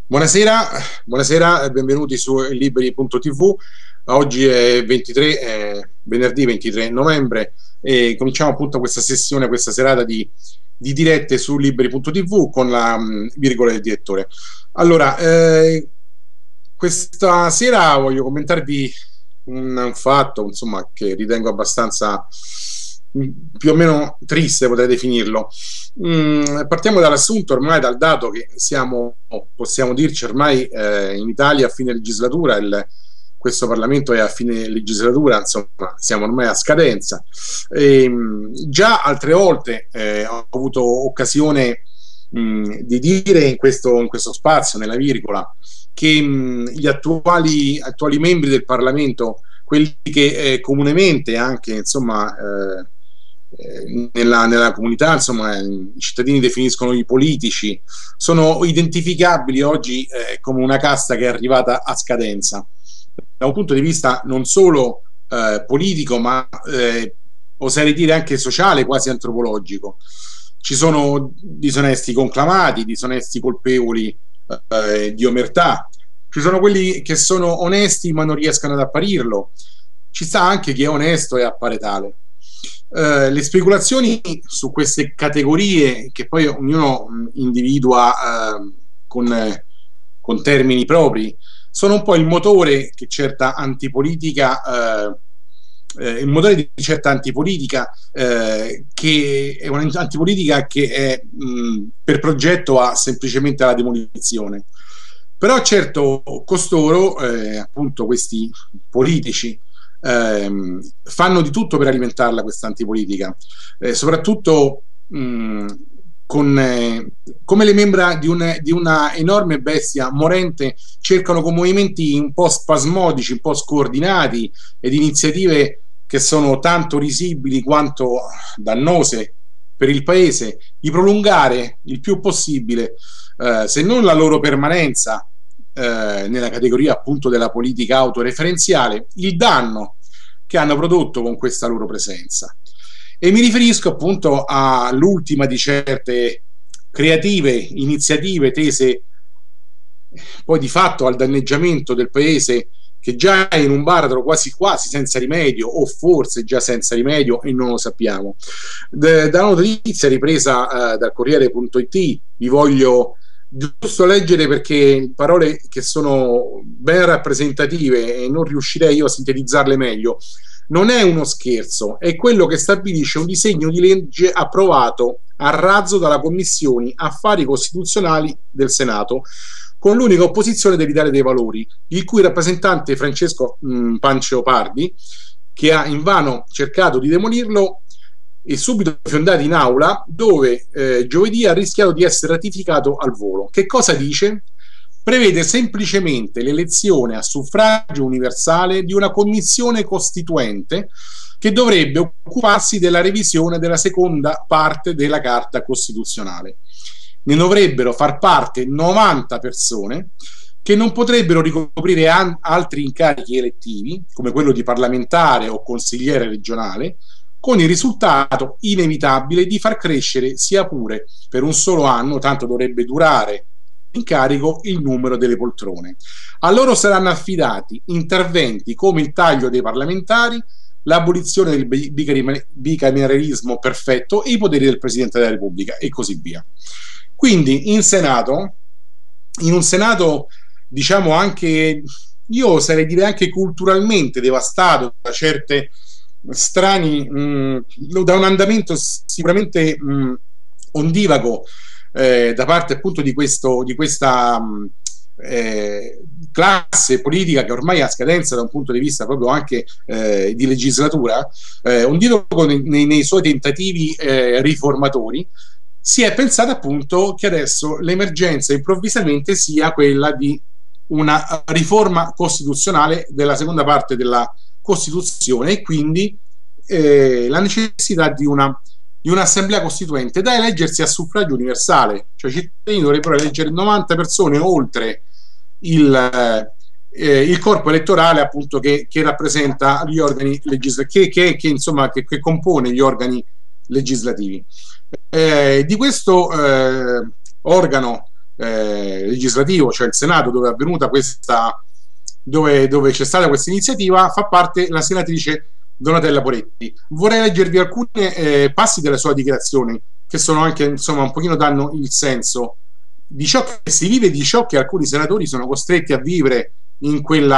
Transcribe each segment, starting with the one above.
Buonasera, buonasera e benvenuti su Liberi.tv. Oggi è venerdì 23 novembre e cominciamo appunto questa sessione, questa serata di dirette su Liberi.tv con la virgola del direttore. Allora, questa sera voglio commentarvi un fatto, insomma, che ritengo abbastanza più o meno triste, potrei definirlo. Partiamo dall'assunto, ormai dal dato che possiamo dirci ormai in Italia a fine legislatura, questo Parlamento è a fine legislatura, insomma siamo ormai a scadenza. Già altre volte ho avuto occasione di dire in questo spazio, nella virgola, che gli attuali membri del Parlamento, quelli che comunemente anche insomma nella comunità, insomma, i cittadini definiscono i politici, sono identificabili oggi come una casta che è arrivata a scadenza da un punto di vista non solo politico, ma oserei dire anche sociale, quasi antropologico. Ci sono disonesti conclamati, disonesti colpevoli di omertà, ci sono quelli che sono onesti ma non riescono ad apparirlo, ci sta anche chi è onesto e appare tale. Le speculazioni su queste categorie, che poi ognuno individua con termini propri, sono un po' il motore che certa antipolitica, il motore di certa antipolitica, che è un'antipolitica che è per progetto semplicemente alla demolizione. Però certo costoro, appunto questi politici, fanno di tutto per alimentarla questa antipolitica, soprattutto come le membra di una enorme bestia morente cercano con movimenti un po' spasmodici, un po' scordinati ed iniziative che sono tanto risibili quanto dannose per il paese, di prolungare il più possibile, se non la loro permanenza nella categoria appunto della politica autoreferenziale, il danno che hanno prodotto con questa loro presenza. E mi riferisco appunto all'ultima di certe creative iniziative tese poi di fatto al danneggiamento del paese, che già è in un baratro quasi senza rimedio, o forse già senza rimedio e non lo sappiamo. Da una notizia ripresa dal Corriere.it vi voglio giusto leggere, perché parole che sono ben rappresentative e non riuscirei io a sintetizzarle meglio. Non è uno scherzo, è quello che stabilisce un disegno di legge approvato a razzo dalla Commissione Affari Costituzionali del Senato, con l'unica opposizione dell'Italia dei Valori, il cui rappresentante Francesco Pancio Pardi, che ha invano cercato di demolirlo, è subito fiondato in aula, dove giovedì ha rischiato di essere ratificato al volo. Che cosa dice? Prevede semplicemente l'elezione a suffragio universale di una commissione costituente che dovrebbe occuparsi della revisione della seconda parte della Carta Costituzionale. Ne dovrebbero far parte 90 persone che non potrebbero ricoprire altri incarichi elettivi, come quello di parlamentare o consigliere regionale, con il risultato inevitabile di far crescere, sia pure per un solo anno, tanto dovrebbe durare l'incarico, il numero delle poltrone. A loro saranno affidati interventi come il taglio dei parlamentari, l'abolizione del bicameralismo perfetto e i poteri del Presidente della Repubblica, e così via. Quindi in un Senato, diciamo, anche, io oserei dire anche culturalmente devastato da certe da un andamento sicuramente ondivago da parte appunto di questa classe politica che ormai è a scadenza da un punto di vista proprio anche di legislatura, ondivago nei suoi tentativi riformatori. Si è pensato appunto che adesso l'emergenza improvvisamente sia quella di una riforma costituzionale della seconda parte della Costituzione, e quindi la necessità di un'assemblea costituente da eleggersi a suffragio universale, cioè i cittadini dovrebbero eleggere 90 persone oltre il corpo elettorale appunto che rappresenta gli organi legislativi, che compone gli organi legislativi. Di questo organo legislativo, cioè il Senato, dove è avvenuta questa, dove c'è stata questa iniziativa, fa parte la senatrice Donatella Poretti. Vorrei leggervi alcuni passi della sua dichiarazione, che sono anche, insomma, un pochino danno il senso di ciò che si vive, di ciò che alcuni senatori sono costretti a vivere in quel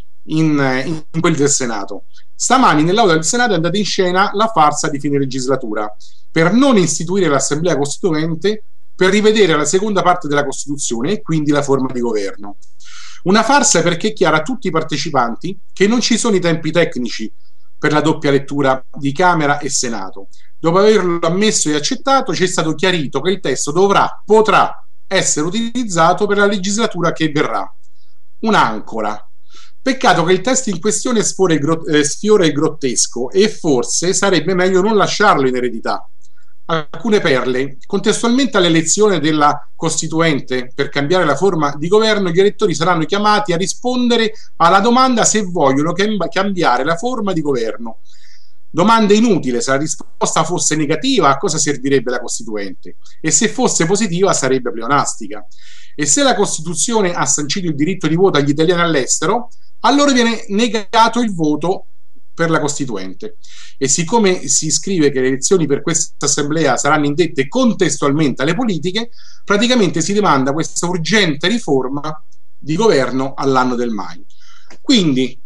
del Senato. Stamani nell'aula del Senato è andata in scena la farsa di fine legislatura per non istituire l'Assemblea Costituente, per rivedere la seconda parte della Costituzione e quindi la forma di governo. Una farsa perché è chiaro a tutti i partecipanti che non ci sono i tempi tecnici per la doppia lettura di Camera e Senato. Dopo averlo ammesso e accettato, ci è stato chiarito che il testo potrà essere utilizzato per la legislatura che verrà. Un'ancora. Peccato che il testo in questione sfiora il grottesco e forse sarebbe meglio non lasciarlo in eredità. Alcune perle. Contestualmente all'elezione della Costituente per cambiare la forma di governo, gli elettori saranno chiamati a rispondere alla domanda se vogliono cambiare la forma di governo. Domanda inutile: se la risposta fosse negativa, a cosa servirebbe la Costituente? E se fosse positiva, sarebbe pleonastica. E se la Costituzione ha sancito il diritto di voto agli italiani all'estero, allora viene negato il voto per la Costituente. E siccome si scrive che le elezioni per questa assemblea saranno indette contestualmente alle politiche, praticamente si demanda questa urgente riforma di governo all'anno del mai. Quindi,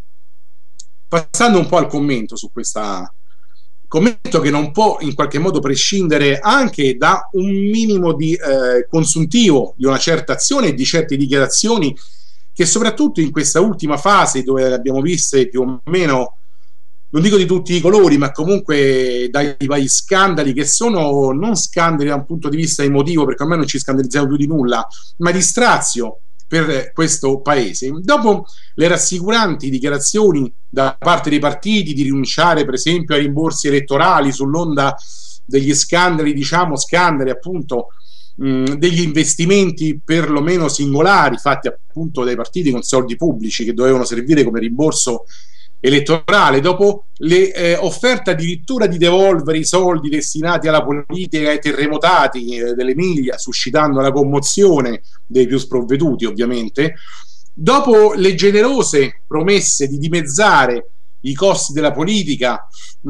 passando un po' al commento su questa commento, che non può in qualche modo prescindere anche da un minimo di consuntivo di una certa azione e di certe dichiarazioni che soprattutto in questa ultima fase, dove le abbiamo viste più o meno, non dico di tutti i colori, ma comunque dai vari scandali, che sono non scandali da un punto di vista emotivo, perché ormai non ci scandalizziamo più di nulla, ma di strazio per questo paese. Dopo le rassicuranti dichiarazioni da parte dei partiti di rinunciare per esempio ai rimborsi elettorali sull'onda degli scandali, diciamo scandali appunto, degli investimenti perlomeno singolari fatti appunto dai partiti con soldi pubblici che dovevano servire come rimborso elettorale, dopo le offerte addirittura di devolvere i soldi destinati alla politica ai terremotati dell'Emilia, suscitando la commozione dei più sprovveduti ovviamente, dopo le generose promesse di dimezzare i costi della politica,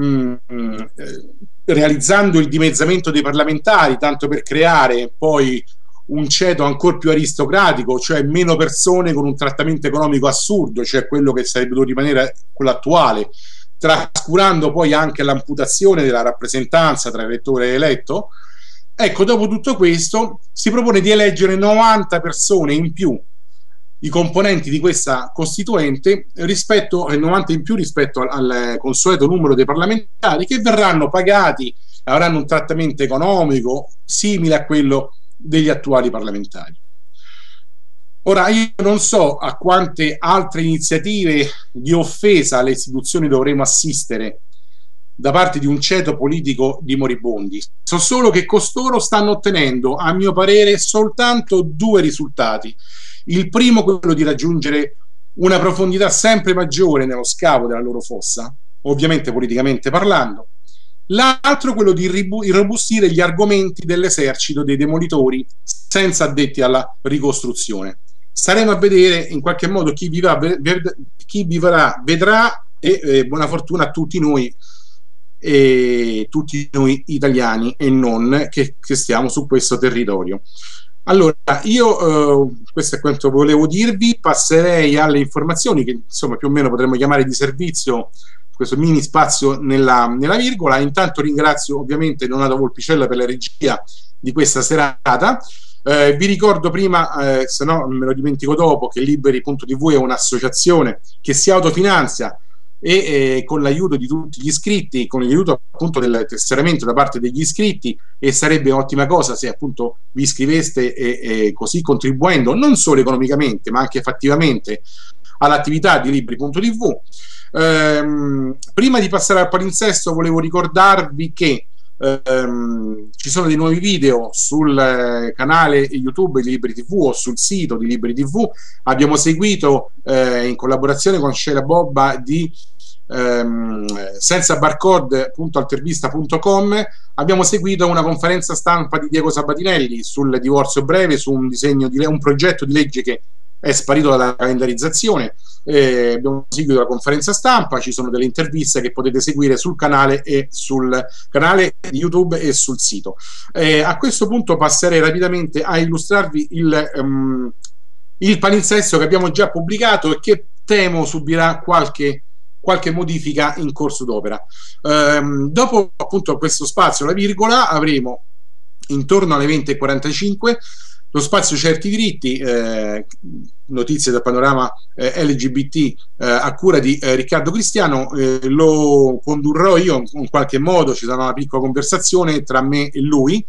realizzando il dimezzamento dei parlamentari, tanto per creare poi un ceto ancora più aristocratico, cioè meno persone con un trattamento economico assurdo, cioè quello che sarebbe dovuto rimanere quello attuale, trascurando poi anche l'amputazione della rappresentanza tra elettore e eletto. Ecco, dopo tutto questo si propone di eleggere 90 persone in più, i componenti di questa Costituente, rispetto 90 in più rispetto al consueto numero dei parlamentari, che verranno pagati, avranno un trattamento economico simile a quello degli attuali parlamentari. Ora, io non so a quante altre iniziative di offesa alle istituzioni dovremo assistere da parte di un ceto politico di moribondi. So solo che costoro stanno ottenendo, a mio parere, soltanto due risultati. Il primo, quello di raggiungere una profondità sempre maggiore nello scavo della loro fossa, ovviamente politicamente parlando. L'altro, quello di irrobustire gli argomenti dell'esercito dei demolitori senza addetti alla ricostruzione. Staremo a vedere in qualche modo chi vivrà vedrà, e buona fortuna a tutti noi italiani e non che stiamo su questo territorio. Allora, io questo è quanto volevo dirvi. Passerei alle informazioni che insomma più o meno potremmo chiamare di servizio, questo mini spazio nella virgola. Intanto ringrazio ovviamente Donato Volpicella per la regia di questa serata. Vi ricordo prima, se no me lo dimentico dopo, che Liberi.tv è un'associazione che si autofinanzia e con l'aiuto di tutti gli iscritti, con l'aiuto appunto del tesseramento da parte degli iscritti, e sarebbe un'ottima cosa se appunto vi iscriveste e così contribuendo non solo economicamente ma anche fattivamente all'attività di Liberi.tv. Prima di passare al palinsesto volevo ricordarvi che ci sono dei nuovi video sul canale YouTube di Liberi TV o sul sito di Liberi TV. Abbiamo seguito in collaborazione con Sheila Bobba di senza barcode.altervista.com abbiamo seguito una conferenza stampa di Diego Sabatinelli sul divorzio breve, su un progetto di legge che è sparito dalla calendarizzazione. Abbiamo seguito la conferenza stampa, ci sono delle interviste che potete seguire sul canale e sul canale di YouTube e sul sito. A questo punto passerei rapidamente a illustrarvi il palinsesto che abbiamo già pubblicato e che temo subirà qualche modifica in corso d'opera. Dopo appunto questo spazio, la virgola, avremo intorno alle 20:45 lo spazio certi diritti, notizie dal panorama LGBT a cura di Riccardo Cristiano. Lo condurrò io in qualche modo, ci sarà una piccola conversazione tra me e lui,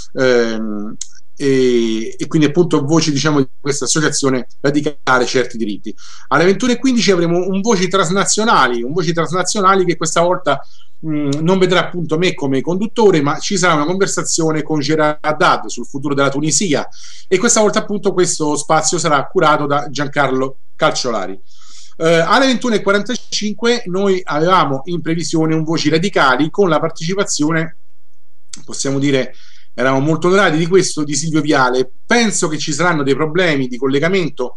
e quindi appunto voci, diciamo, di questa associazione radicale certi diritti. Alle 21:15 avremo un voci transnazionali che questa volta non vedrà appunto me come conduttore, ma ci sarà una conversazione con Gerard Haddad sul futuro della Tunisia, e questa volta appunto questo spazio sarà curato da Giancarlo Calciolari. Alle 21:45 noi avevamo in previsione un voci radicali con la partecipazione, possiamo dire, eravamo molto onorati di questo, di Silvio Viale. Penso che ci saranno dei problemi di collegamento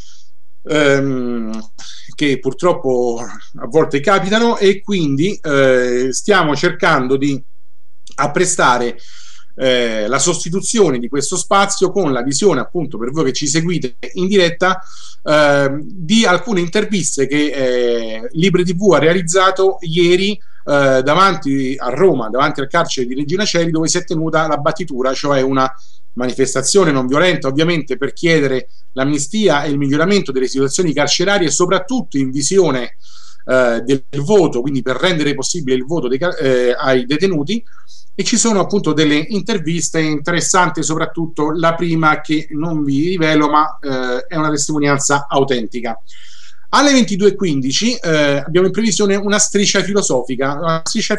che purtroppo a volte capitano, e quindi stiamo cercando di apprestare la sostituzione di questo spazio con la visione, appunto, per voi che ci seguite in diretta, di alcune interviste che Libre TV ha realizzato ieri davanti a Roma, davanti al carcere di Regina Coeli, dove si è tenuta la battitura, cioè una manifestazione non violenta, ovviamente, per chiedere l'amnistia e il miglioramento delle situazioni carcerarie, soprattutto in visione del voto, quindi per rendere possibile il voto ai detenuti. E ci sono appunto delle interviste interessanti, soprattutto la prima, che non vi rivelo, ma è una testimonianza autentica. Alle 22:15 abbiamo in previsione una striscia filosofica.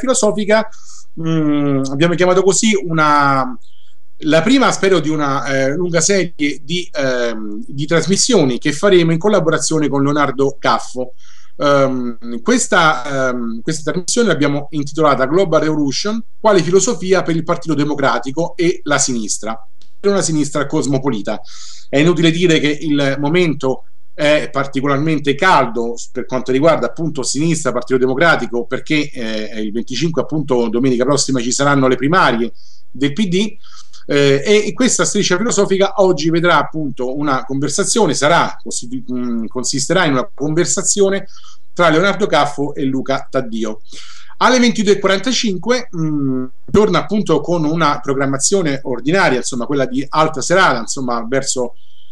Abbiamo chiamato così la prima, spero, di una lunga serie di trasmissioni che faremo in collaborazione con Leonardo Caffo. Questa trasmissione l'abbiamo intitolata Global Revolution, quale filosofia per il Partito Democratico e la sinistra, per una sinistra cosmopolita. È inutile dire che il momento è particolarmente caldo per quanto riguarda appunto sinistra, Partito Democratico, perché il 25, appunto, domenica prossima, ci saranno le primarie del PD. E questa striscia filosofica oggi vedrà appunto una conversazione, consisterà in una conversazione tra Leonardo Caffo e Luca Taddio. Alle 22:45 torna appunto con una programmazione ordinaria, insomma quella di alta serata, insomma verso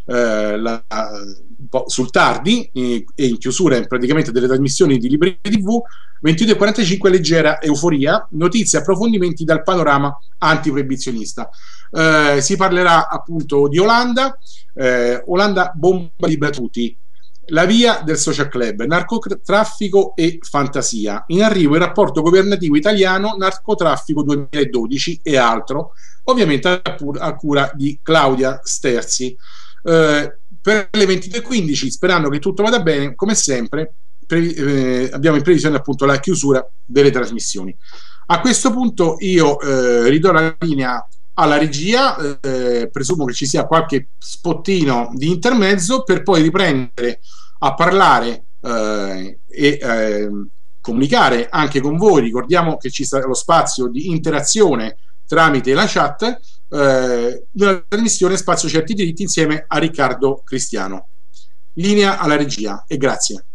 un po' sul tardi, e in chiusura praticamente delle trasmissioni di Libre TV. 22:45 leggera euforia, notizie e approfondimenti dal panorama antiproibizionista. Si parlerà appunto di Olanda, bomba di Bratuti, la via del social club, narcotraffico e fantasia, in arrivo il rapporto governativo italiano narcotraffico 2012 e altro, ovviamente a cura di Claudia Sterzi. Per le 22:15, sperando che tutto vada bene, come sempre abbiamo in previsione appunto la chiusura delle trasmissioni. A questo punto io ridò la linea alla regia, presumo che ci sia qualche spottino di intermezzo, per poi riprendere a parlare e comunicare anche con voi. Ricordiamo che ci sarà lo spazio di interazione tramite la chat nella trasmissione Spazio Certi Diritti insieme a Riccardo Cristiano. Linea alla regia e grazie.